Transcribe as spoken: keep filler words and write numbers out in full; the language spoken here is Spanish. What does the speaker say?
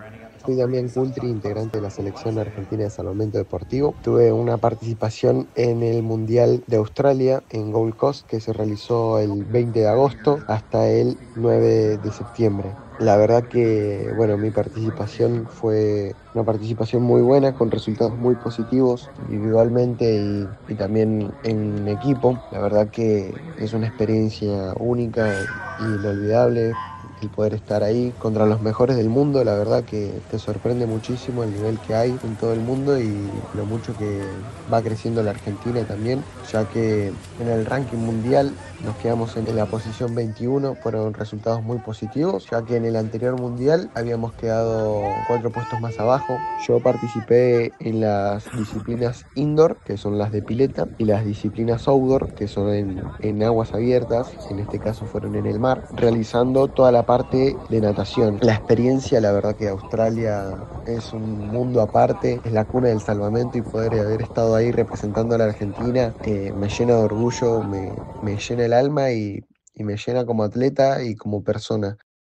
Soy Damián Cultri, integrante de la selección argentina de salvamento deportivo. Tuve una participación en el Mundial de Australia en Gold Coast, que se realizó el veinte de agosto hasta el nueve de septiembre. La verdad que, bueno, mi participación fue una participación muy buena, con resultados muy positivos individualmente y, y también en equipo. La verdad que es una experiencia única e inolvidable el poder estar ahí contra los mejores del mundo. La verdad que te sorprende muchísimo el nivel que hay en todo el mundo y lo mucho que va creciendo la Argentina también, ya que en el ranking mundial nos quedamos en la posición veintiuno. Fueron resultados muy positivos, ya que en el anterior mundial habíamos quedado cuatro puestos más abajo. Yo participé en las disciplinas indoor, que son las de pileta, y las disciplinas outdoor, que son en, en aguas abiertas, en este caso fueron en el mar, realizando toda la parte de natación. La experiencia, la verdad que Australia es un mundo aparte, es la cuna del salvamento, y poder haber estado ahí representando a la Argentina eh, me llena de orgullo, me, me llena el alma y, y me llena como atleta y como persona.